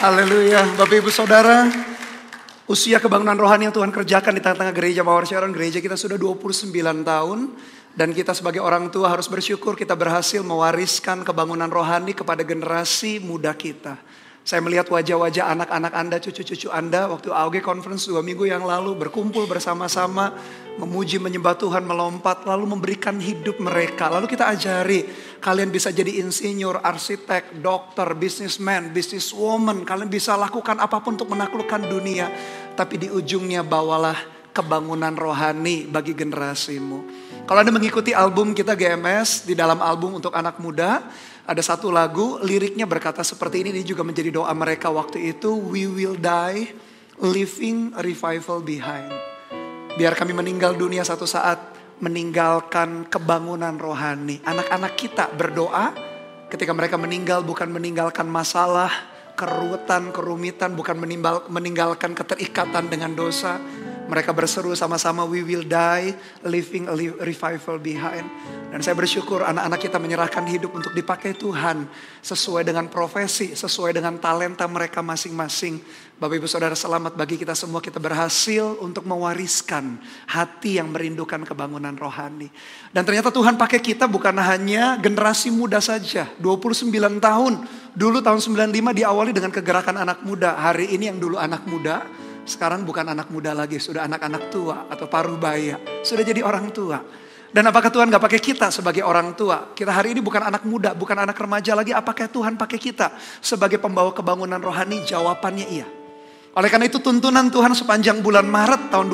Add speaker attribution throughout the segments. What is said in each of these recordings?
Speaker 1: Haleluya, Bapak Ibu Saudara. Usia kebangunan rohani yang Tuhan kerjakan di tengah-tengah gereja Mawar Sharon. Gereja kita sudah 29 tahun. Dan kita sebagai orang tua harus bersyukur kita berhasil mewariskan kebangunan rohani kepada generasi muda kita. Saya melihat wajah-wajah anak-anak Anda, cucu-cucu Anda waktu AOG Conference 2 minggu yang lalu berkumpul bersama-sama, memuji, menyembah Tuhan, melompat, lalu memberikan hidup mereka. Lalu kita ajari, kalian bisa jadi insinyur, arsitek, dokter, businessman, businesswoman. Kalian bisa lakukan apapun untuk menaklukkan dunia. Tapi di ujungnya bawalah kebangunan rohani bagi generasimu. Kalau Anda mengikuti album kita GMS, di dalam album untuk anak muda, ada satu lagu, liriknya berkata seperti ini juga menjadi doa mereka waktu itu. We will die, leaving a revival behind. Biar kami meninggal dunia satu saat, meninggalkan kebangunan rohani. Anak-anak kita berdoa ketika mereka meninggal bukan meninggalkan masalah, keruwetan, kerumitan, bukan meninggalkan keterikatan dengan dosa. Mereka berseru sama-sama, we will die, leaving a revival behind. Dan saya bersyukur anak-anak kita menyerahkan hidup untuk dipakai Tuhan sesuai dengan profesi, sesuai dengan talenta mereka masing-masing. Bapak Ibu Saudara, selamat bagi kita semua, kita berhasil untuk mewariskan hati yang merindukan kebangunan rohani. Dan ternyata Tuhan pakai kita bukan hanya generasi muda saja. 29 tahun, dulu tahun 95 diawali dengan kegerakan anak muda. Hari ini yang dulu anak muda, sekarang bukan anak muda lagi, sudah anak-anak tua atau paruh baya. Sudah jadi orang tua. Dan apakah Tuhan gak pakai kita sebagai orang tua? Kita hari ini bukan anak muda, bukan anak remaja lagi. Apakah Tuhan pakai kita sebagai pembawa kebangunan rohani? Jawabannya iya. Oleh karena itu tuntunan Tuhan sepanjang bulan Maret tahun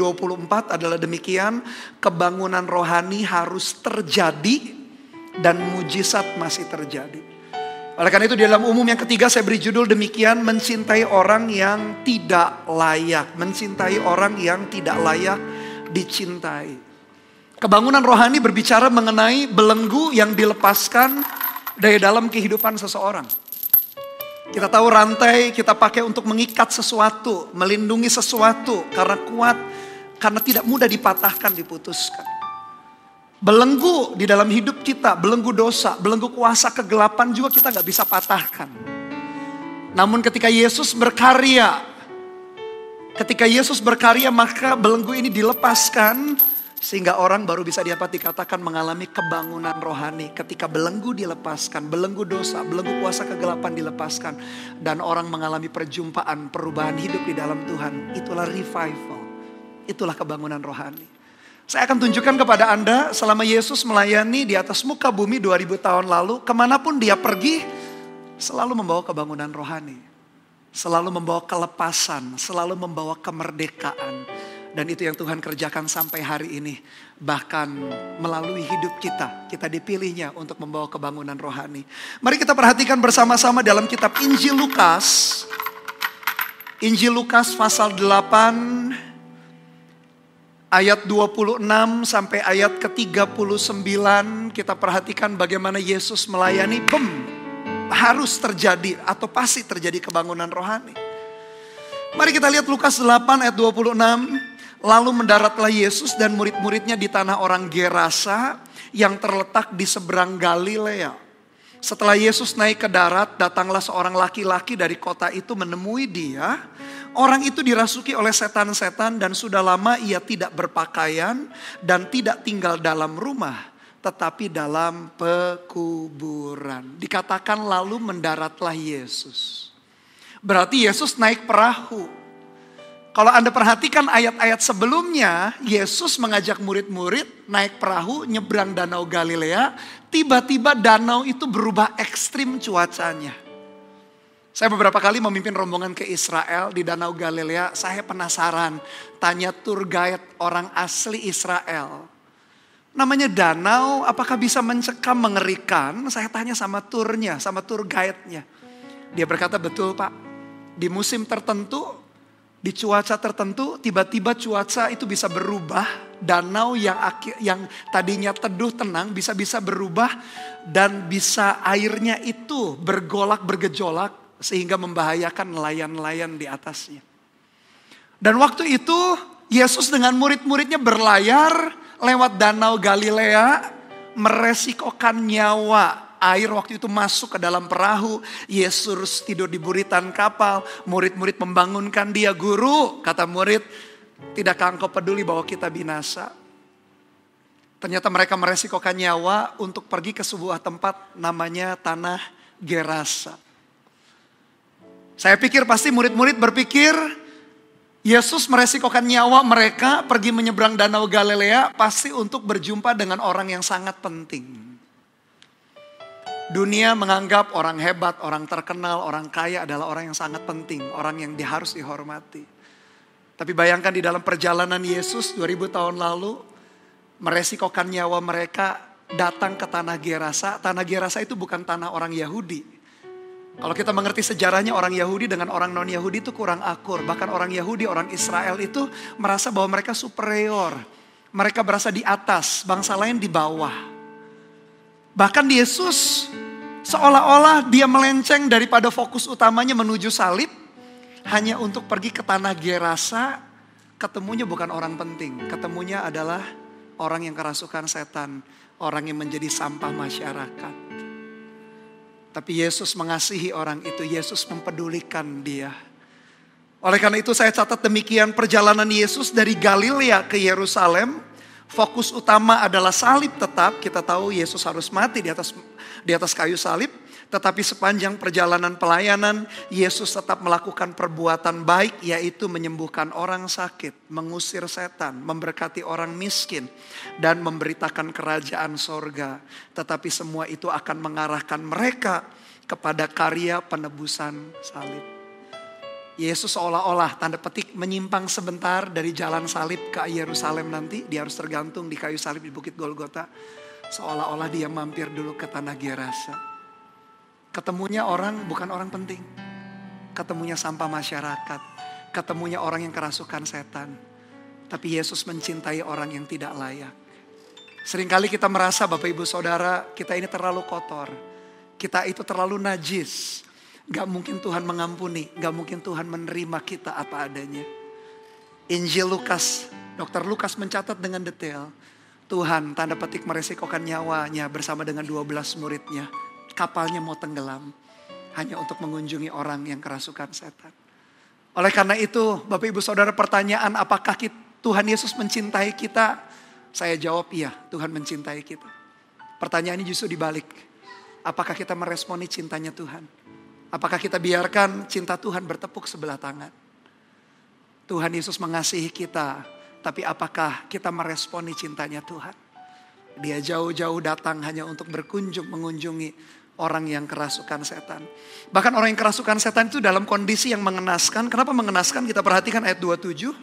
Speaker 1: 2024 adalah demikian. Kebangunan rohani harus terjadi dan mujizat masih terjadi. Oleh karena itu di dalam umum yang ketiga saya beri judul demikian, mencintai orang yang tidak layak. Mencintai orang yang tidak layak dicintai. Kebangunan rohani berbicara mengenai belenggu yang dilepaskan dari dalam kehidupan seseorang. Kita tahu rantai kita pakai untuk mengikat sesuatu, melindungi sesuatu karena kuat, karena tidak mudah dipatahkan, diputuskan. Belenggu di dalam hidup kita, belenggu dosa, belenggu kuasa kegelapan juga kita gak bisa patahkan. Namun ketika Yesus berkarya maka belenggu ini dilepaskan. Sehingga orang baru bisa dapat dikatakan mengalami kebangunan rohani. Ketika belenggu dilepaskan, belenggu dosa, belenggu kuasa kegelapan dilepaskan. Dan orang mengalami perjumpaan, perubahan hidup di dalam Tuhan. Itulah revival, itulah kebangunan rohani. Saya akan tunjukkan kepada Anda selama Yesus melayani di atas muka bumi 2000 tahun lalu. Kemanapun dia pergi, selalu membawa kebangunan rohani. Selalu membawa kelepasan, selalu membawa kemerdekaan. Dan itu yang Tuhan kerjakan sampai hari ini. Bahkan melalui hidup kita dipilihnya untuk membawa kebangunan rohani. Mari kita perhatikan bersama-sama dalam kitab Injil Lukas. Injil Lukas pasal 8 ayat 26 sampai ayat ke-39. Kita perhatikan bagaimana Yesus melayani. Harus terjadi atau pasti terjadi kebangunan rohani. Mari kita lihat Lukas 8 ayat 26. Lalu mendaratlah Yesus dan murid-muridnya di tanah orang Gerasa yang terletak di seberang Galilea. Setelah Yesus naik ke darat, datanglah seorang laki-laki dari kota itu menemui dia. Orang itu dirasuki oleh setan-setan dan sudah lama ia tidak berpakaian dan tidak tinggal dalam rumah, tetapi dalam pekuburan. Dikatakan lalu mendaratlah Yesus. Berarti Yesus naik perahu. Kalau Anda perhatikan ayat-ayat sebelumnya, Yesus mengajak murid-murid naik perahu nyebrang danau Galilea. Tiba-tiba danau itu berubah ekstrim cuacanya. Saya beberapa kali memimpin rombongan ke Israel di danau Galilea. Saya penasaran, tanya tour guide orang asli Israel. Namanya danau, apakah bisa mencekam, mengerikan? Saya tanya sama turnya, sama tour guide-nya. Dia berkata, betul Pak, di musim tertentu, di cuaca tertentu, tiba-tiba cuaca itu bisa berubah. Danau yang tadinya teduh tenang bisa-bisa berubah. Dan bisa airnya itu bergolak bergejolak sehingga membahayakan nelayan-nelayan di atasnya. Dan waktu itu Yesus dengan murid-muridnya berlayar lewat danau Galilea. Meresikokan nyawa Air waktu itu masuk ke dalam perahu. Yesus tidur di buritan kapal. Murid-murid membangunkan dia. Guru, kata murid, tidakkah engkau peduli bahwa kita binasa? Ternyata mereka meresikokan nyawa untuk pergi ke sebuah tempat namanya Tanah Gerasa. Saya pikir pasti murid-murid berpikir Yesus meresikokan nyawa mereka pergi menyeberang Danau Galilea pasti untuk berjumpa dengan orang yang sangat penting. Dunia menganggap orang hebat, orang terkenal, orang kaya adalah orang yang sangat penting, orang yang harus dihormati. Tapi bayangkan di dalam perjalanan Yesus 2000 tahun lalu, meresikokan nyawa mereka datang ke Tanah Gerasa. Tanah Gerasa itu bukan tanah orang Yahudi. Kalau kita mengerti sejarahnya, orang Yahudi dengan orang non-Yahudi itu kurang akur. Bahkan orang Yahudi, orang Israel itu merasa bahwa mereka superior. Mereka berasa di atas, bangsa lain di bawah. Bahkan Yesus seolah-olah dia melenceng daripada fokus utamanya menuju salib. Hanya untuk pergi ke Tanah Gerasa, ketemunya bukan orang penting. Ketemunya adalah orang yang kerasukan setan, orang yang menjadi sampah masyarakat. Tapi Yesus mengasihi orang itu, Yesus mempedulikan dia. Oleh karena itu saya catat demikian perjalanan Yesus dari Galilea ke Yerusalem. Fokus utama adalah salib tetap. Kita tahu Yesus harus mati di atas kayu salib. Tetapi sepanjang perjalanan pelayanan, Yesus tetap melakukan perbuatan baik, yaitu menyembuhkan orang sakit, mengusir setan, memberkati orang miskin, dan memberitakan kerajaan sorga. Tetapi semua itu akan mengarahkan mereka kepada karya penebusan salib. Yesus seolah-olah tanda petik menyimpang sebentar dari jalan salib ke Yerusalem nanti. Dia harus tergantung di kayu salib di Bukit Golgota. Seolah-olah dia mampir dulu ke Tanah Gerasa. Ketemunya orang bukan orang penting. Ketemunya sampah masyarakat. Ketemunya orang yang kerasukan setan. Tapi Yesus mencintai orang yang tidak layak. Seringkali kita merasa Bapak Ibu Saudara, kita ini terlalu kotor. Kita itu terlalu najis. Gak mungkin Tuhan mengampuni. Gak mungkin Tuhan menerima kita apa adanya. Injil Lukas, Dr. Lukas mencatat dengan detail. Tuhan tanda petik meresikokan nyawanya bersama dengan 12 muridnya. Kapalnya mau tenggelam hanya untuk mengunjungi orang yang kerasukan setan. Oleh karena itu, Bapak Ibu Saudara, pertanyaan apakah Tuhan Yesus mencintai kita? Saya jawab iya, Tuhan mencintai kita. Pertanyaan ini justru dibalik. Apakah kita meresponi cintanya Tuhan? Apakah kita biarkan cinta Tuhan bertepuk sebelah tangan? Tuhan Yesus mengasihi kita, tapi apakah kita meresponi cintanya Tuhan? Dia jauh-jauh datang hanya untuk mengunjungi orang yang kerasukan setan. Bahkan orang yang kerasukan setan itu dalam kondisi yang mengenaskan. Kenapa mengenaskan? Kita perhatikan ayat 27.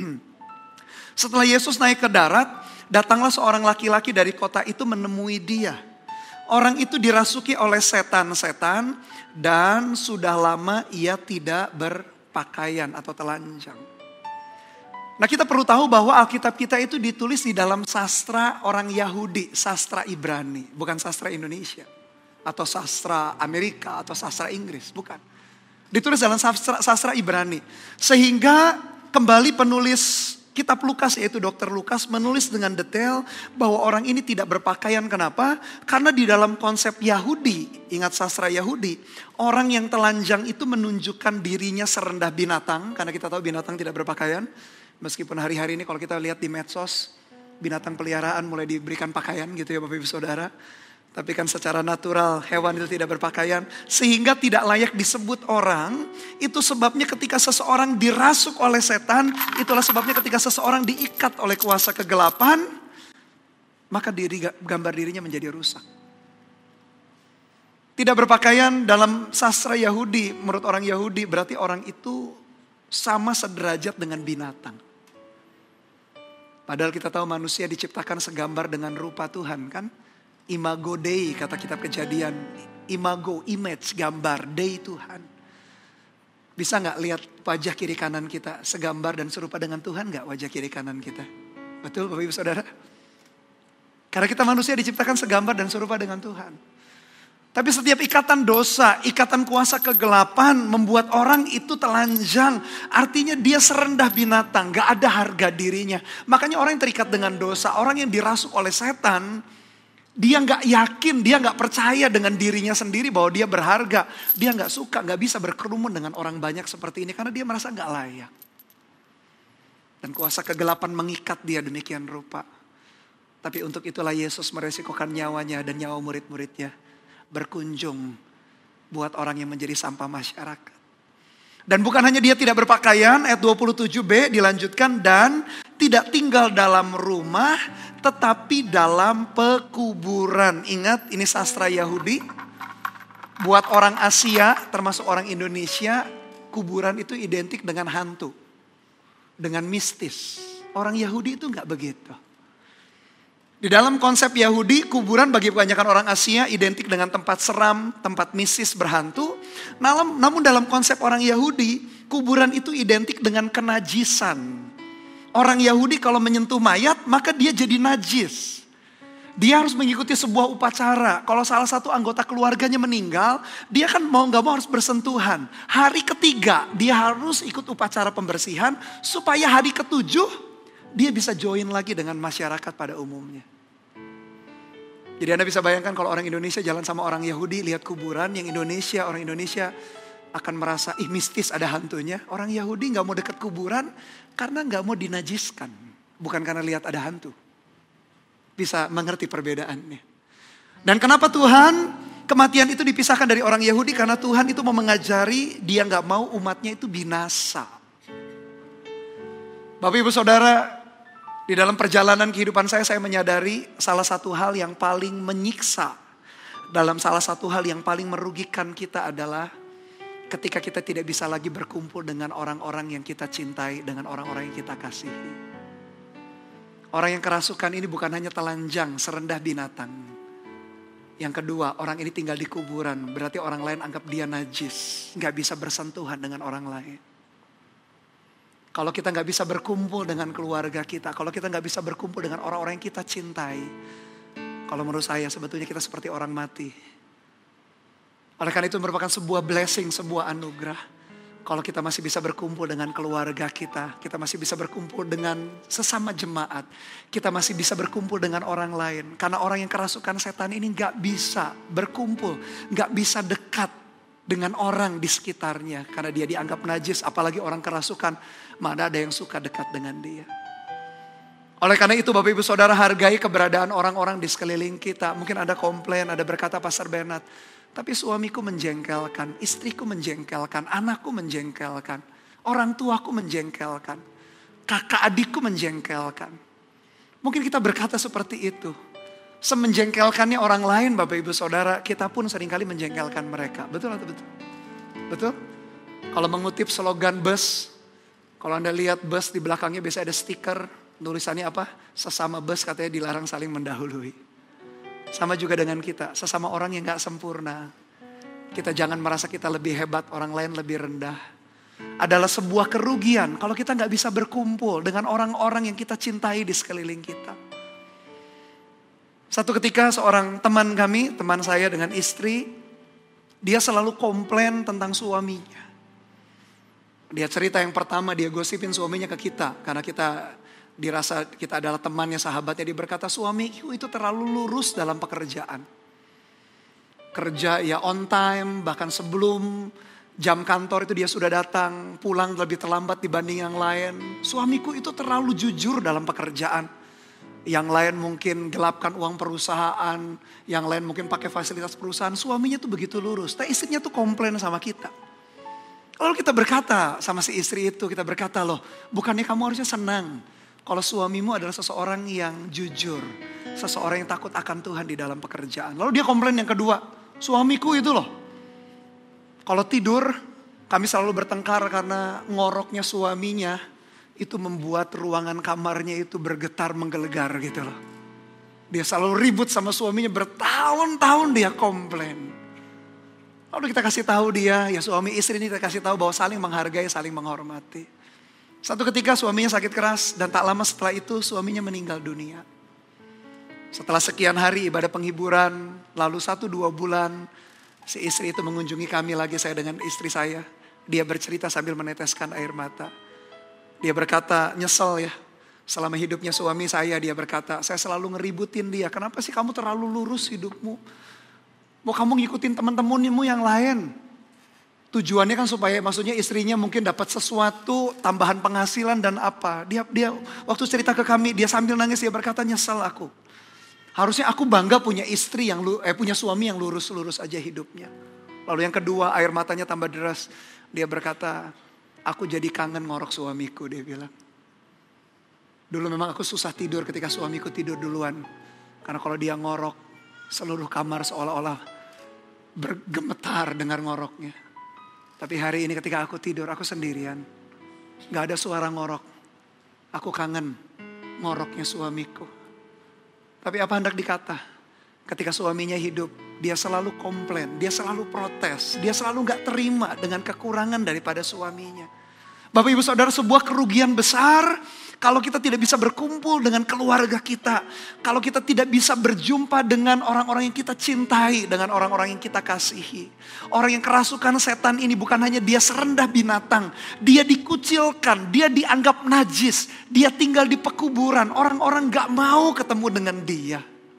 Speaker 1: Setelah Yesus naik ke darat, datanglah seorang laki-laki dari kota itu menemui dia. Orang itu dirasuki oleh setan-setan dan sudah lama ia tidak berpakaian atau telanjang. Nah, kita perlu tahu bahwa Alkitab kita itu ditulis di dalam sastra orang Yahudi, sastra Ibrani, bukan sastra Indonesia. Atau sastra Amerika atau sastra Inggris, bukan. Ditulis dalam sastra Ibrani. Sehingga kembali penulis kitab Lukas yaitu Dr. Lukas menulis dengan detail bahwa orang ini tidak berpakaian. Kenapa? Karena di dalam konsep Yahudi, ingat sastra Yahudi, orang yang telanjang itu menunjukkan dirinya serendah binatang. Karena kita tahu binatang tidak berpakaian. Meskipun hari-hari ini kalau kita lihat di medsos, binatang peliharaan mulai diberikan pakaian gitu ya Bapak Ibu Saudara. Tapi kan secara natural hewan itu tidak berpakaian. Sehingga tidak layak disebut orang. Itu sebabnya ketika seseorang dirasuk oleh setan. Itulah sebabnya ketika seseorang diikat oleh kuasa kegelapan. Maka gambar dirinya menjadi rusak. Tidak berpakaian dalam sastra Yahudi. Menurut orang Yahudi berarti orang itu sama sederajat dengan binatang. Padahal kita tahu manusia diciptakan segambar dengan rupa Tuhan kan. Imago Dei kata kitab Kejadian. Imago, image, gambar, Dei Tuhan. Bisa gak lihat wajah kiri kanan kita segambar dan serupa dengan Tuhan gak wajah kiri kanan kita? Betul Bapak Ibu Saudara? Karena kita manusia diciptakan segambar dan serupa dengan Tuhan. Tapi setiap ikatan dosa, ikatan kuasa kegelapan membuat orang itu telanjang. Artinya dia serendah binatang, gak ada harga dirinya. Makanya orang yang terikat dengan dosa, orang yang dirasuk oleh setan, Dia nggak yakin, dia nggak percaya dengan dirinya sendiri bahwa dia berharga. Dia nggak suka, nggak bisa berkerumun dengan orang banyak seperti ini karena dia merasa nggak layak. Dan kuasa kegelapan mengikat dia demikian rupa. Tapi untuk itulah Yesus meresikokan nyawanya dan nyawa murid-muridnya berkunjung buat orang yang menjadi sampah masyarakat. Dan bukan hanya dia tidak berpakaian, ayat 27b dilanjutkan, dan tidak tinggal dalam rumah, tetapi dalam pekuburan. Ingat, ini sastra Yahudi. Buat orang Asia, termasuk orang Indonesia, kuburan itu identik dengan hantu. Dengan mistis. Orang Yahudi itu nggak begitu. Di dalam konsep Yahudi, kuburan bagi kebanyakan orang Asia identik dengan tempat seram, tempat mistis berhantu. Namun dalam konsep orang Yahudi, kuburan itu identik dengan kenajisan. Orang Yahudi kalau menyentuh mayat, maka dia jadi najis. Dia harus mengikuti sebuah upacara. Kalau salah satu anggota keluarganya meninggal, dia kan mau gak mau harus bersentuhan. Hari ketiga, dia harus ikut upacara pembersihan, supaya hari ketujuh, dia bisa join lagi dengan masyarakat pada umumnya. Jadi Anda bisa bayangkan kalau orang Indonesia jalan sama orang Yahudi, lihat kuburan, orang Indonesia akan merasa, mistis ada hantunya. Orang Yahudi gak mau dekat kuburan karena gak mau dinajiskan. Bukan karena lihat ada hantu. Bisa mengerti perbedaannya. Dan kenapa Tuhan kematian itu dipisahkan dari orang Yahudi? Karena Tuhan itu mau mengajari, dia gak mau umatnya itu binasa. Bapak Ibu Saudara, di dalam perjalanan kehidupan saya menyadari salah satu hal yang paling menyiksa, dalam salah satu hal yang paling merugikan kita adalah ketika kita tidak bisa lagi berkumpul dengan orang-orang yang kita cintai, dengan orang-orang yang kita kasihi. Orang yang kerasukan ini bukan hanya telanjang, serendah binatang. Yang kedua, orang ini tinggal di kuburan, berarti orang lain anggap dia najis, gak bisa bersentuhan dengan orang lain. Kalau kita gak bisa berkumpul dengan keluarga kita, kalau kita gak bisa berkumpul dengan orang-orang yang kita cintai, kalau menurut saya sebetulnya kita seperti orang mati. Oleh karena itu merupakan sebuah blessing, sebuah anugerah. Kalau kita masih bisa berkumpul dengan keluarga kita masih bisa berkumpul dengan sesama jemaat, kita masih bisa berkumpul dengan orang lain. Karena orang yang kerasukan setan ini gak bisa berkumpul, gak bisa dekat dengan orang di sekitarnya. Karena dia dianggap najis, apalagi orang kerasukan, mana ada yang suka dekat dengan dia. Oleh karena itu Bapak Ibu Saudara, hargai keberadaan orang-orang di sekeliling kita. Mungkin ada komplain, ada berkata Pastor Bernard, tapi suamiku menjengkelkan, istriku menjengkelkan, anakku menjengkelkan, orang tuaku menjengkelkan, kakak adikku menjengkelkan. Mungkin kita berkata seperti itu. Semenjengkelkannya orang lain Bapak Ibu Saudara, kita pun seringkali menjengkelkan mereka. Betul atau betul? Betul? Kalau mengutip slogan bus, kalau Anda lihat bus di belakangnya biasanya ada stiker, tulisannya apa? Sesama bus katanya dilarang saling mendahului. Sama juga dengan kita, sesama orang yang gak sempurna. Kita jangan merasa kita lebih hebat, orang lain lebih rendah. Adalah sebuah kerugian kalau kita gak bisa berkumpul dengan orang-orang yang kita cintai di sekeliling kita. Satu ketika seorang teman kami, teman saya dengan istri, dia selalu komplain tentang suaminya. Dia cerita yang pertama, dia gosipin suaminya ke kita. Karena kita dirasa kita adalah temannya, sahabatnya. Dia berkata, suamiku itu terlalu lurus dalam pekerjaan. Kerja ya on time, bahkan sebelum jam kantor itu dia sudah datang. Pulang lebih terlambat dibanding yang lain. Suamiku itu terlalu jujur dalam pekerjaan. Yang lain mungkin gelapkan uang perusahaan, yang lain mungkin pakai fasilitas perusahaan. Suaminya tuh begitu lurus, tapi istrinya tuh komplain sama kita. Lalu kita berkata sama si istri itu, kita berkata loh, bukannya kamu harusnya senang kalau suamimu adalah seseorang yang jujur, seseorang yang takut akan Tuhan di dalam pekerjaan. Lalu dia komplain yang kedua, suamiku itu loh, kalau tidur kami selalu bertengkar karena ngoroknya suaminya itu membuat ruangan kamarnya itu bergetar menggelegar gitu loh. Dia selalu ribut sama suaminya, bertahun-tahun dia komplain. Lalu kita kasih tahu dia, ya suami istri ini kita kasih tahu bahwa saling menghargai, saling menghormati. Satu ketika suaminya sakit keras dan tak lama setelah itu suaminya meninggal dunia. Setelah sekian hari ibadah penghiburan, lalu 1-2 bulan si istri itu mengunjungi kami lagi, saya dengan istri saya. Dia bercerita sambil meneteskan air mata. Dia berkata, nyesel ya, Selama hidupnya suami saya, dia berkata, saya selalu ngeributin dia. Kenapa sih kamu terlalu lurus hidupmu? Mau kamu ngikutin teman-temanmu yang lain. Tujuannya kan supaya maksudnya istrinya mungkin dapat sesuatu, tambahan penghasilan dan apa. Dia waktu cerita ke kami, dia sambil nangis, dia berkata, nyesel aku. Harusnya aku bangga punya punya suami yang lurus-lurus aja hidupnya. Lalu yang kedua, air matanya tambah deras. Dia berkata, aku jadi kangen ngorok suamiku, dia bilang. Dulu memang aku susah tidur ketika suamiku tidur duluan. Karena kalau dia ngorok, seluruh kamar seolah-olah bergemetar dengar ngoroknya. Tapi hari ini ketika aku tidur, aku sendirian. Gak ada suara ngorok. Aku kangen ngoroknya suamiku. Tapi apa hendak dikata? Ketika suaminya hidup, dia selalu komplain, dia selalu protes. Dia selalu gak terima dengan kekurangan daripada suaminya. Bapak ibu saudara, sebuah kerugian besar kalau kita tidak bisa berkumpul dengan keluarga kita. Kalau kita tidak bisa berjumpa dengan orang-orang yang kita cintai, dengan orang-orang yang kita kasihi. Orang yang kerasukan setan ini bukan hanya dia serendah binatang. Dia dikucilkan, dia dianggap najis. Dia tinggal di pekuburan, orang-orang gak mau ketemu dengan dia.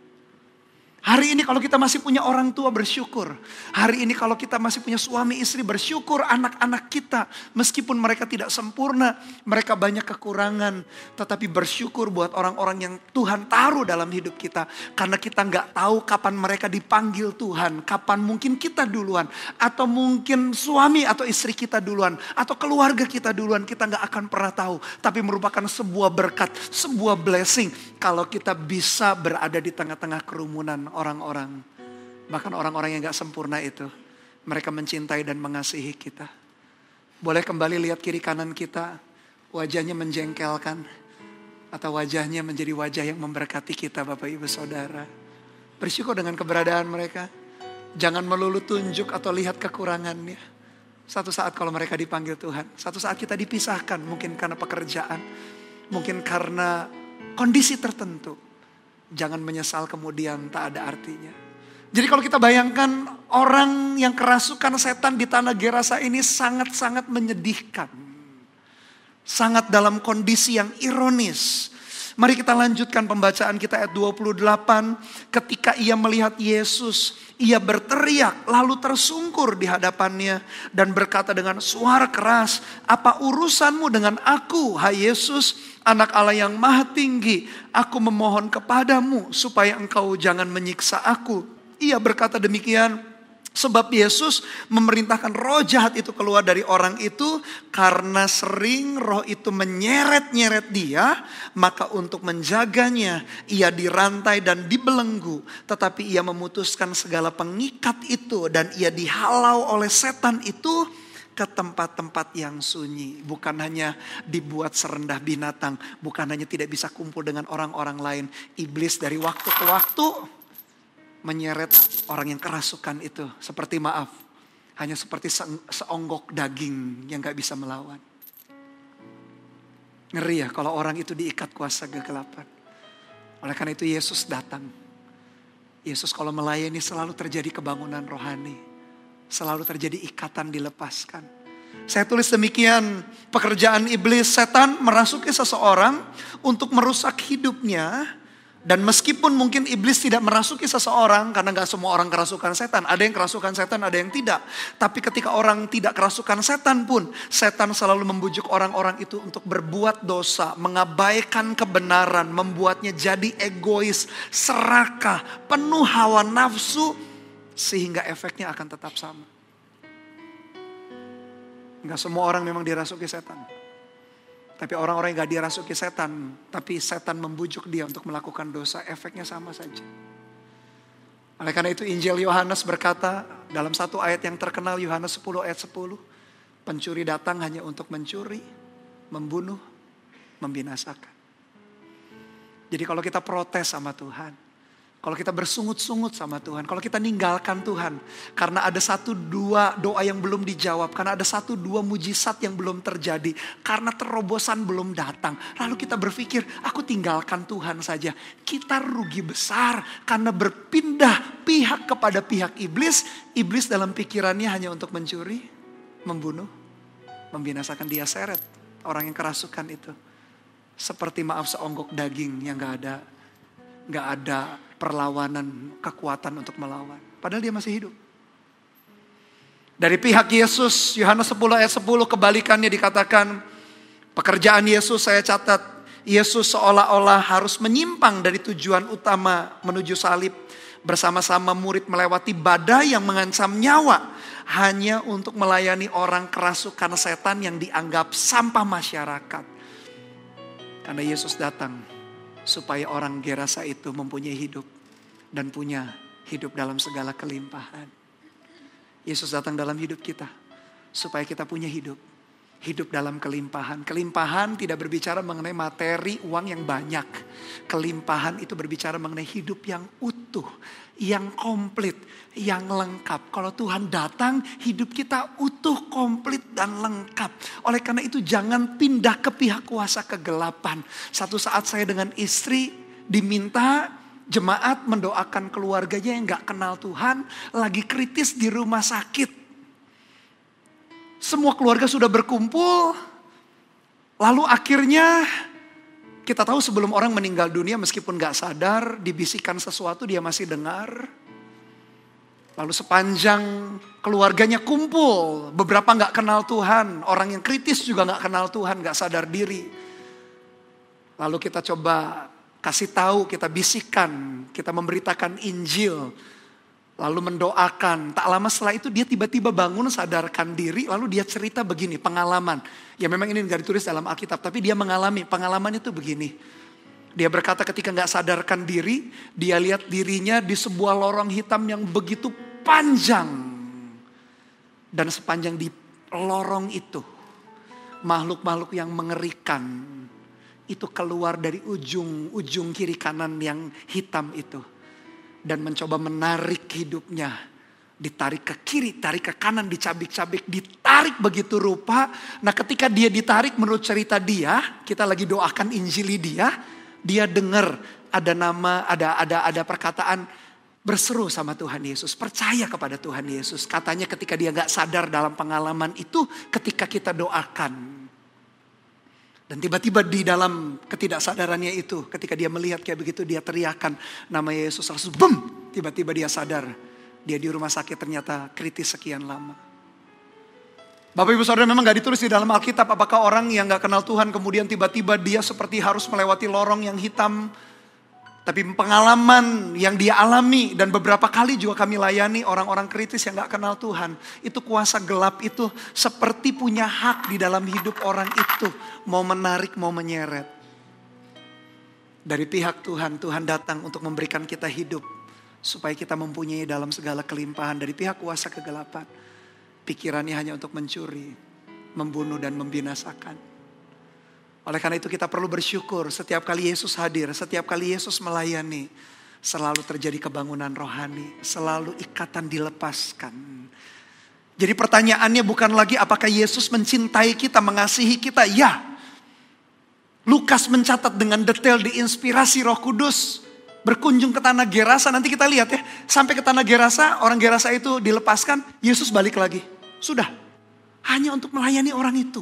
Speaker 1: Hari ini kalau kita masih punya orang tua bersyukur. Hari ini kalau kita masih punya suami istri bersyukur, anak-anak kita meskipun mereka tidak sempurna, mereka banyak kekurangan. Tetapi bersyukur buat orang-orang yang Tuhan taruh dalam hidup kita. Karena kita nggak tahu kapan mereka dipanggil Tuhan. Kapan mungkin kita duluan. Atau mungkin suami atau istri kita duluan. Atau keluarga kita duluan, kita nggak akan pernah tahu. Tapi merupakan sebuah berkat, sebuah blessing. Kalau kita bisa berada di tengah-tengah kerumunan orang-orang, bahkan orang-orang yang gak sempurna itu, mereka mencintai dan mengasihi kita. Boleh kembali lihat kiri kanan kita, wajahnya menjengkelkan, atau wajahnya menjadi wajah yang memberkati kita Bapak Ibu Saudara. Bersyukur dengan keberadaan mereka. Jangan melulu tunjuk atau lihat kekurangannya. Satu saat kalau mereka dipanggil Tuhan, satu saat kita dipisahkan, mungkin karena pekerjaan, mungkin karena kondisi tertentu. Jangan menyesal kemudian tak ada artinya. Jadi kalau kita bayangkan orang yang kerasukan setan di tanah Gerasa ini sangat-sangat menyedihkan. Sangat dalam kondisi yang ironis. Mari kita lanjutkan pembacaan kita ayat 28. Ketika ia melihat Yesus, ia berteriak lalu tersungkur di hadapannya dan berkata dengan suara keras, "Apa urusanmu dengan aku, hai Yesus, Anak Allah yang maha tinggi? Aku memohon kepadamu supaya engkau jangan menyiksa aku." Ia berkata demikian sebab Yesus memerintahkan roh jahat itu keluar dari orang itu karena sering roh itu menyeret-nyeret dia. Maka untuk menjaganya ia dirantai dan dibelenggu. Tetapi ia memutuskan segala pengikat itu dan ia dihalau oleh setan itu ke tempat-tempat yang sunyi. Bukan hanya dibuat serendah binatang. Bukan hanya tidak bisa kumpul dengan orang-orang lain. Iblis dari waktu ke waktu menyeret orang yang kerasukan itu. Seperti hanya seperti seonggok daging yang gak bisa melawan. Ngeri ya kalau orang itu diikat kuasa kegelapan. Oleh karena itu Yesus datang. Yesus kalau melayani selalu terjadi kebangunan rohani. Selalu terjadi ikatan dilepaskan. Saya tulis demikian, pekerjaan iblis setan merasuki seseorang untuk merusak hidupnya. Dan meskipun mungkin iblis tidak merasuki seseorang, karena gak semua orang kerasukan setan. Ada yang kerasukan setan, ada yang tidak. Tapi ketika orang tidak kerasukan setan pun, setan selalu membujuk orang-orang itu untuk berbuat dosa, mengabaikan kebenaran, membuatnya jadi egois, serakah, penuh hawa nafsu, sehingga efeknya akan tetap sama. Gak semua orang memang dirasuki setan. Tapi orang-orang yang gak dirasuki setan, tapi setan membujuk dia untuk melakukan dosa, efeknya sama saja. Oleh karena itu Injil Yohanes berkata dalam satu ayat yang terkenal, Yohanes 10 ayat 10. Pencuri datang hanya untuk mencuri, membunuh, membinasakan. Jadi kalau kita protes sama Tuhan, kalau kita bersungut-sungut sama Tuhan, kalau kita ninggalkan Tuhan, karena ada 1-2 doa yang belum dijawab, karena ada 1-2 mujizat yang belum terjadi, karena terobosan belum datang. Lalu kita berpikir, aku tinggalkan Tuhan saja. Kita rugi besar karena berpindah pihak kepada pihak iblis. Iblis dalam pikirannya hanya untuk mencuri, membunuh, membinasakan. Dia seret orang yang kerasukan itu Seperti seonggok daging yang gak ada perlawanan, kekuatan untuk melawan. Padahal dia masih hidup. Dari pihak Yesus, Yohanes 10 ayat 10 kebalikannya dikatakan, pekerjaan Yesus saya catat, Yesus seolah-olah harus menyimpang dari tujuan utama menuju salib. Bersama-sama murid melewati badai yang mengancam nyawa. Hanya untuk melayani orang kerasukan setan yang dianggap sampah masyarakat. Karena Yesus datang supaya orang Gerasa itu mempunyai hidup. Dan punya hidup dalam segala kelimpahan. Yesus datang dalam hidup kita. Supaya kita punya hidup. Hidup dalam kelimpahan. Kelimpahan tidak berbicara mengenai materi, uang yang banyak. Kelimpahan itu berbicara mengenai hidup yang utuh, yang komplit, yang lengkap. Kalau Tuhan datang, hidup kita utuh, komplit, dan lengkap. Oleh karena itu jangan pindah ke pihak kuasa kegelapan. Satu saat saya dengan istri diminta jemaat mendoakan keluarganya yang gak kenal Tuhan, lagi kritis di rumah sakit. Semua keluarga sudah berkumpul. Lalu akhirnya kita tahu sebelum orang meninggal dunia meskipun gak sadar, dibisikkan sesuatu dia masih dengar. Lalu sepanjang keluarganya kumpul, beberapa gak kenal Tuhan. Orang yang kritis juga gak kenal Tuhan, gak sadar diri. Lalu kita coba kasih tahu, kita bisikkan, kita memberitakan Injil. Lalu mendoakan. Tak lama setelah itu dia tiba-tiba bangun, sadarkan diri. Lalu dia cerita begini, pengalaman. Ya memang ini gak ditulis dalam Alkitab. Tapi dia mengalami, pengalaman itu begini. Dia berkata ketika gak sadarkan diri. Dia lihat dirinya di sebuah lorong hitam yang begitu panjang. Dan sepanjang di lorong itu. Makhluk-makhluk yang mengerikan. Itu keluar dari ujung kiri kanan yang hitam itu. Dan mencoba menarik hidupnya. Ditarik ke kiri, tarik ke kanan, dicabik-cabik, ditarik begitu rupa. Nah ketika dia ditarik menurut cerita dia, kita lagi doakan Injili dia dengar ada nama, ada perkataan berseru sama Tuhan Yesus. Percaya kepada Tuhan Yesus. Katanya ketika dia gak sadar dalam pengalaman itu, ketika kita doakan. Dan tiba-tiba di dalam ketidaksadarannya itu, ketika dia melihat kayak begitu, dia teriakan nama Yesus, langsung bum, tiba-tiba dia sadar. Dia di rumah sakit ternyata kritis sekian lama. Bapak Ibu Saudara, memang gak ditulis di dalam Alkitab apakah orang yang gak kenal Tuhan kemudian tiba-tiba dia seperti harus melewati lorong yang hitam. Tapi pengalaman yang dia alami dan beberapa kali juga kami layani orang-orang kritis yang gak kenal Tuhan. Itu kuasa gelap itu seperti punya hak di dalam hidup orang itu. Mau menarik, mau menyeret. Dari pihak Tuhan, Tuhan datang untuk memberikan kita hidup. Supaya kita mempunyai dalam segala kelimpahan. Dari pihak kuasa kegelapan. Pikirannya hanya untuk mencuri, membunuh dan membinasakan. Oleh karena itu kita perlu bersyukur setiap kali Yesus hadir, setiap kali Yesus melayani. Selalu terjadi kebangunan rohani, selalu ikatan dilepaskan. Jadi pertanyaannya bukan lagi apakah Yesus mencintai kita, mengasihi kita. Ya, Lukas mencatat dengan detail diinspirasi Roh Kudus. Berkunjung ke tanah Gerasa, nanti kita lihat ya. Sampai ke tanah Gerasa, orang Gerasa itu dilepaskan, Yesus balik lagi. Sudah, hanya untuk melayani orang itu.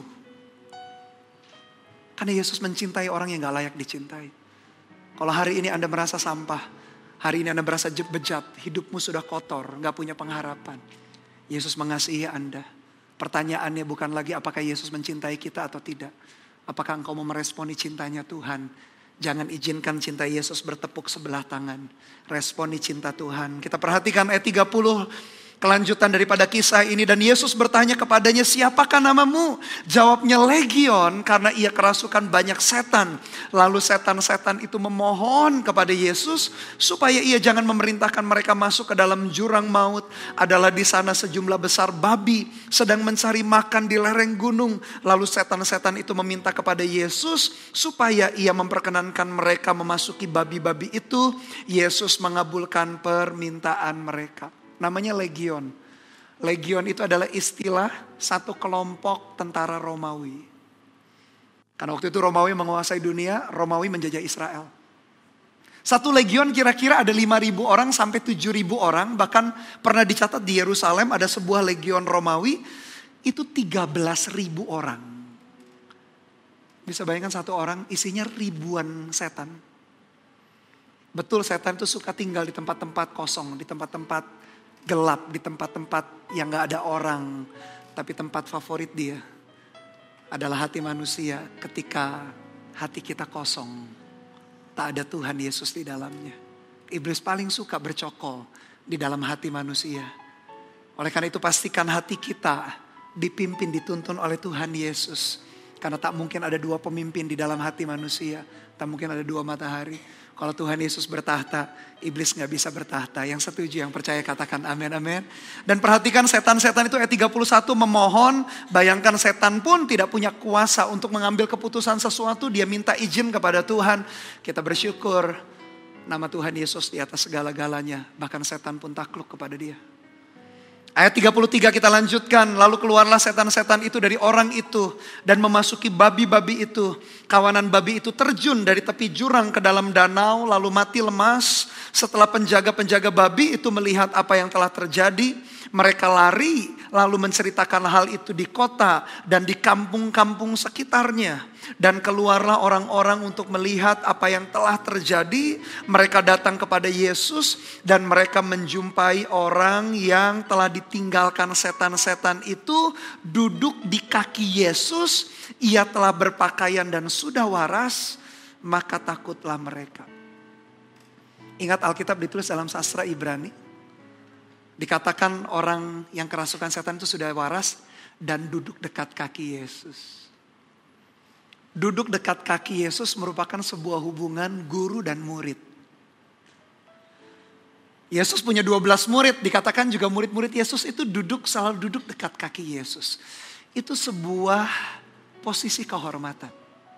Speaker 1: Karena Yesus mencintai orang yang gak layak dicintai. Kalau hari ini Anda merasa sampah, hari ini Anda merasa bejat, hidupmu sudah kotor, gak punya pengharapan. Yesus mengasihi Anda. Pertanyaannya bukan lagi apakah Yesus mencintai kita atau tidak. Apakah engkau mau meresponi cintanya Tuhan. Jangan izinkan cinta Yesus bertepuk sebelah tangan. Responi cinta Tuhan. Kita perhatikan ayat 30. Kelanjutan daripada kisah ini. Dan Yesus bertanya kepadanya, siapakah namamu? Jawabnya Legion, karena ia kerasukan banyak setan. Lalu setan-setan itu memohon kepada Yesus supaya ia jangan memerintahkan mereka masuk ke dalam jurang maut. Adalah di sana sejumlah besar babi sedang mencari makan di lereng gunung. Lalu setan-setan itu meminta kepada Yesus supaya ia memperkenankan mereka memasuki babi-babi itu. Yesus mengabulkan permintaan mereka. Namanya Legion. Legion itu adalah istilah satu kelompok tentara Romawi. Karena waktu itu Romawi menguasai dunia, Romawi menjajah Israel. Satu legion kira-kira ada 5.000 orang sampai 7.000 orang. Bahkan pernah dicatat di Yerusalem ada sebuah legion Romawi, itu 13.000 orang. Bisa bayangkan satu orang isinya ribuan setan. Betul, setan itu suka tinggal di tempat-tempat kosong, di tempat-tempat gelap, di tempat-tempat yang gak ada orang. Tapi tempat favorit dia adalah hati manusia ketika hati kita kosong. Tak ada Tuhan Yesus di dalamnya. Iblis paling suka bercokol di dalam hati manusia. Oleh karena itu pastikan hati kita dipimpin, dituntun oleh Tuhan Yesus. Karena tak mungkin ada dua pemimpin di dalam hati manusia. Tak mungkin ada dua matahari. Kalau Tuhan Yesus bertahta, iblis gak bisa bertahta. Yang setuju, yang percaya katakan amin, amin. Dan perhatikan setan-setan itu ayat 31 memohon. Bayangkan setan pun tidak punya kuasa untuk mengambil keputusan sesuatu. Dia minta izin kepada Tuhan. Kita bersyukur nama Tuhan Yesus di atas segala-galanya. Bahkan setan pun takluk kepada dia. Ayat 33 kita lanjutkan. Lalu keluarlah setan-setan itu dari orang itu dan memasuki babi-babi itu. Kawanan babi itu terjun dari tepi jurang ke dalam danau lalu mati lemas. Setelah penjaga-penjaga babi itu melihat apa yang telah terjadi, mereka lari lalu menceritakan hal itu di kota dan di kampung-kampung sekitarnya. Dan keluarlah orang-orang untuk melihat apa yang telah terjadi. Mereka datang kepada Yesus dan mereka menjumpai orang yang telah ditinggalkan setan-setan itu duduk di kaki Yesus. Ia telah berpakaian dan sudah waras, maka takutlah mereka. Ingat Alkitab ditulis dalam sastra Ibrani. Dikatakan orang yang kerasukan setan itu sudah waras dan duduk dekat kaki Yesus. Duduk dekat kaki Yesus merupakan sebuah hubungan guru dan murid. Yesus punya 12 murid, dikatakan juga murid-murid Yesus itu selalu duduk dekat kaki Yesus. Itu sebuah posisi kehormatan.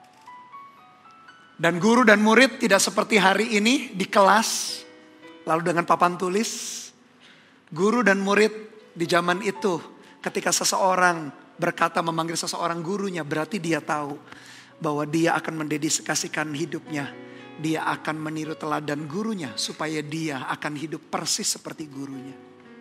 Speaker 1: Dan guru dan murid tidak seperti hari ini di kelas, lalu dengan papan tulis. Guru dan murid di zaman itu, ketika seseorang berkata memanggil seseorang gurunya, berarti dia tahu bahwa dia akan mendedikasikan hidupnya. Dia akan meniru teladan gurunya supaya dia akan hidup persis seperti gurunya.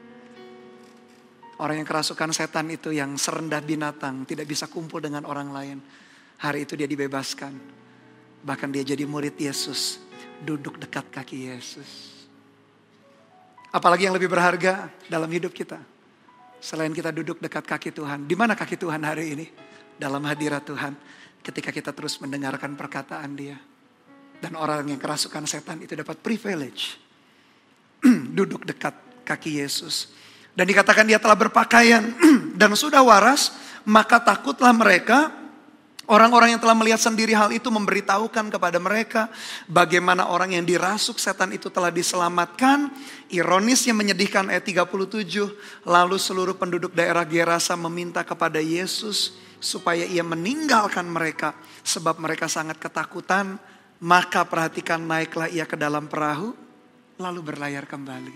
Speaker 1: Orang yang kerasukan setan itu yang serendah binatang, tidak bisa kumpul dengan orang lain. Hari itu dia dibebaskan. Bahkan dia jadi murid Yesus, duduk dekat kaki Yesus. Apalagi yang lebih berharga dalam hidup kita selain kita duduk dekat kaki Tuhan. Di mana kaki Tuhan hari ini? Dalam hadirat Tuhan. Ketika kita terus mendengarkan perkataan Dia. Dan orang yang kerasukan setan itu dapat privilege. Duduk dekat kaki Yesus. Dan dikatakan dia telah berpakaian dan sudah waras. Maka takutlah mereka. Orang-orang yang telah melihat sendiri hal itu memberitahukan kepada mereka. Bagaimana orang yang dirasuk setan itu telah diselamatkan. Ironis yang menyedihkan ayat 37. Lalu seluruh penduduk daerah Gerasa meminta kepada Yesus supaya ia meninggalkan mereka sebab mereka sangat ketakutan. Maka perhatikan, naiklah ia ke dalam perahu lalu berlayar kembali.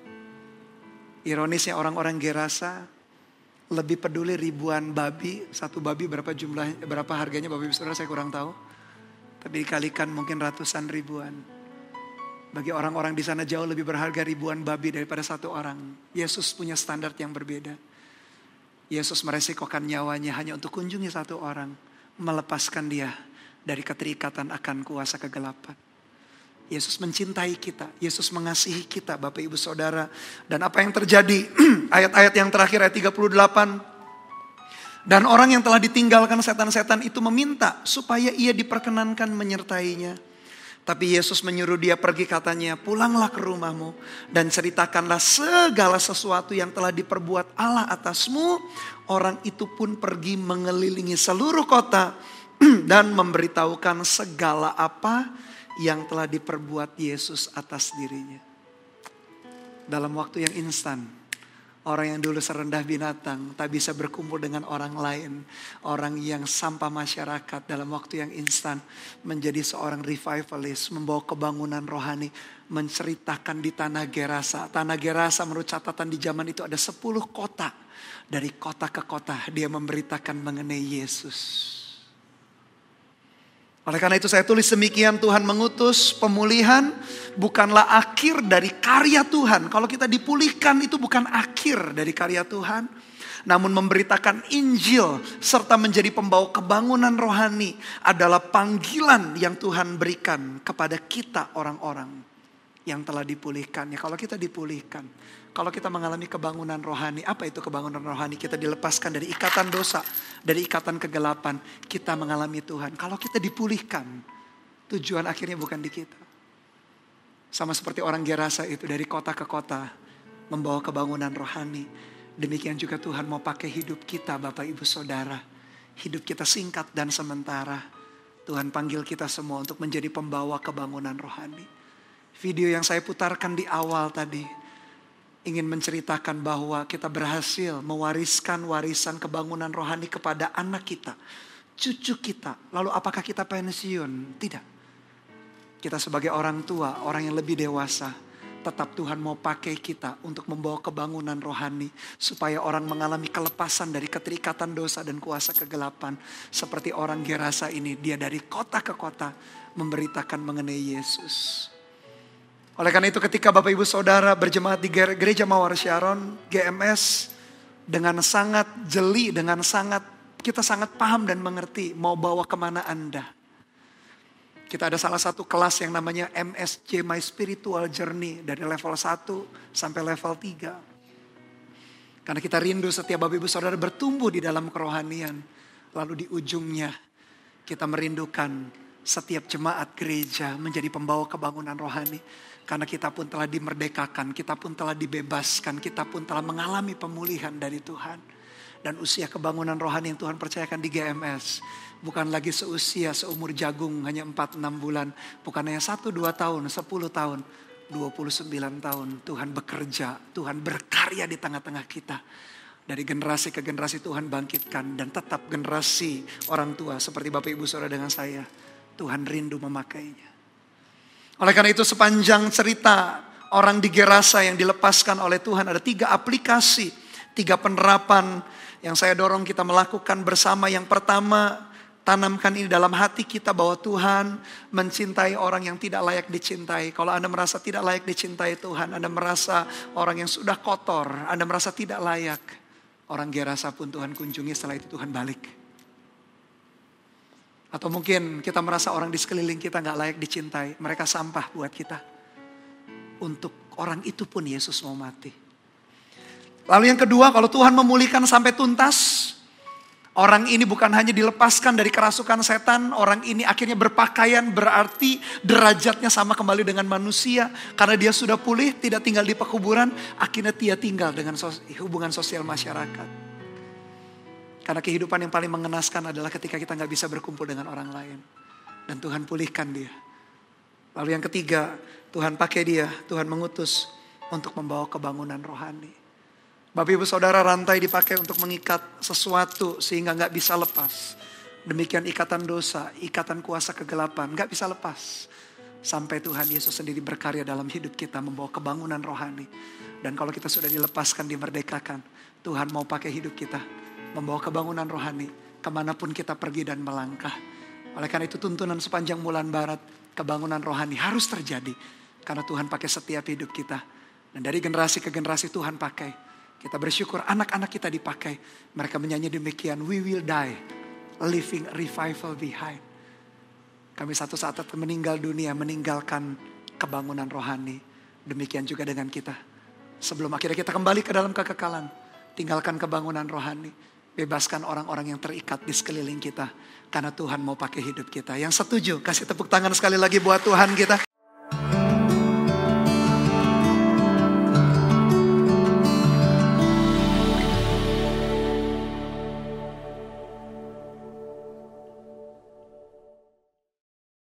Speaker 1: Ironisnya orang-orang Gerasa lebih peduli ribuan babi. Satu babi berapa harganya Bapak Ibu Saudara saya kurang tahu. Tapi dikalikan mungkin ratusan ribuan. Bagi orang-orang di sana jauh lebih berharga ribuan babi daripada satu orang. Yesus punya standar yang berbeda. Yesus meresikokan nyawanya hanya untuk kunjungi satu orang. Melepaskan dia dari keterikatan akan kuasa kegelapan. Yesus mencintai kita. Yesus mengasihi kita Bapak Ibu Saudara. Dan apa yang terjadi? Ayat-ayat yang terakhir ayat 38. Dan orang yang telah ditinggalkan setan-setan itu meminta supaya ia diperkenankan menyertainya. Tapi Yesus menyuruh dia pergi, katanya, pulanglah ke rumahmu dan ceritakanlah segala sesuatu yang telah diperbuat Allah atasmu. Orang itu pun pergi mengelilingi seluruh kota dan memberitahukan segala apa yang telah diperbuat Yesus atas dirinya. Dalam waktu yang instan, orang yang dulu serendah binatang tak bisa berkumpul dengan orang lain. Orang yang sampah masyarakat dalam waktu yang instan menjadi seorang revivalist, membawa kebangunan rohani, menceritakan di Tanah Gerasa. Tanah Gerasa menurut catatan di zaman itu ada 10 kota. Dari kota ke kota dia memberitakan mengenai Yesus. Oleh karena itu saya tulis demikian, Tuhan mengutus pemulihan bukanlah akhir dari karya Tuhan. Kalau kita dipulihkan itu bukan akhir dari karya Tuhan. Namun memberitakan Injil serta menjadi pembawa kebangunan rohani adalah panggilan yang Tuhan berikan kepada kita orang-orang yang telah dipulihkan. Ya, kalau kita dipulihkan, kalau kita mengalami kebangunan rohani, apa itu kebangunan rohani? Kita dilepaskan dari ikatan dosa, dari ikatan kegelapan. Kita mengalami Tuhan. Kalau kita dipulihkan, tujuan akhirnya bukan di kita. Sama seperti orang Gerasa itu dari kota ke kota membawa kebangunan rohani. Demikian juga Tuhan mau pakai hidup kita Bapak Ibu Saudara. Hidup kita singkat dan sementara. Tuhan panggil kita semua untuk menjadi pembawa kebangunan rohani. Video yang saya putarkan di awal tadi ingin menceritakan bahwa kita berhasil mewariskan warisan kebangunan rohani kepada anak kita, cucu kita. Lalu apakah kita pensiun? Tidak. Kita sebagai orang tua, orang yang lebih dewasa, tetap Tuhan mau pakai kita untuk membawa kebangunan rohani. Supaya orang mengalami kelepasan dari keterikatan dosa dan kuasa kegelapan. Seperti orang Gerasa ini, dia dari kota ke kota memberitakan mengenai Yesus. Oleh karena itu ketika Bapak Ibu Saudara berjemaat di Gereja Mawar Sharon, GMS, dengan sangat jeli, kita sangat paham dan mengerti mau bawa kemana Anda. Kita ada salah satu kelas yang namanya MSJ My Spiritual Journey. Dari level 1 sampai level 3. Karena kita rindu setiap Bapak Ibu Saudara bertumbuh di dalam kerohanian. Lalu di ujungnya kita merindukan setiap jemaat gereja menjadi pembawa kebangunan rohani. Karena kita pun telah dimerdekakan, kita pun telah dibebaskan, kita pun telah mengalami pemulihan dari Tuhan. Dan usia kebangunan rohani yang Tuhan percayakan di GMS bukan lagi seumur jagung hanya 4-6 bulan. Bukan hanya 1-2 tahun, 10 tahun, 29 tahun. Tuhan bekerja, Tuhan berkarya di tengah-tengah kita. Dari generasi ke generasi Tuhan bangkitkan. Dan tetap generasi orang tua seperti Bapak Ibu Saudara dengan saya, Tuhan rindu memakainya. Oleh karena itu sepanjang cerita orang di Gerasa yang dilepaskan oleh Tuhan, ada 3 aplikasi, 3 penerapan yang saya dorong kita melakukan bersama. Yang pertama, tanamkan ini dalam hati kita bahwa Tuhan mencintai orang yang tidak layak dicintai. Kalau Anda merasa tidak layak dicintai Tuhan, Anda merasa orang yang sudah kotor, Anda merasa tidak layak, orang Gerasa pun Tuhan kunjungi, setelah itu Tuhan balik. Atau mungkin kita merasa orang di sekeliling kita gak layak dicintai, mereka sampah buat kita. Untuk orang itu pun Yesus mau mati. Lalu yang kedua, kalau Tuhan memulihkan sampai tuntas, orang ini bukan hanya dilepaskan dari kerasukan setan, orang ini akhirnya berpakaian, berarti derajatnya sama kembali dengan manusia. Karena dia sudah pulih, tidak tinggal di pekuburan, akhirnya dia tinggal dengan hubungan sosial masyarakat. Karena kehidupan yang paling mengenaskan adalah ketika kita gak bisa berkumpul dengan orang lain. Dan Tuhan pulihkan dia. Lalu yang ketiga, Tuhan pakai dia, Tuhan mengutus untuk membawa kebangunan rohani. Bapak Ibu Saudara, rantai dipakai untuk mengikat sesuatu sehingga gak bisa lepas. Demikian ikatan dosa, ikatan kuasa kegelapan, gak bisa lepas. Sampai Tuhan Yesus sendiri berkarya dalam hidup kita membawa kebangunan rohani. Dan kalau kita sudah dilepaskan, dimerdekakan, Tuhan mau pakai hidup kita membawa kebangunan rohani kemanapun kita pergi dan melangkah. Oleh karena itu tuntunan sepanjang bulan Barat, kebangunan rohani harus terjadi. Karena Tuhan pakai setiap hidup kita. Dan dari generasi ke generasi Tuhan pakai. Kita bersyukur anak-anak kita dipakai. Mereka menyanyi demikian, we will die, leaving revival behind. Kami satu saat meninggal dunia, meninggalkan kebangunan rohani. Demikian juga dengan kita. Sebelum akhirnya kita kembali ke dalam kekekalan. Tinggalkan kebangunan rohani. Bebaskan orang-orang yang terikat di sekeliling kita. Karena Tuhan mau pakai hidup kita. Yang setuju, kasih tepuk tangan sekali lagi buat Tuhan kita.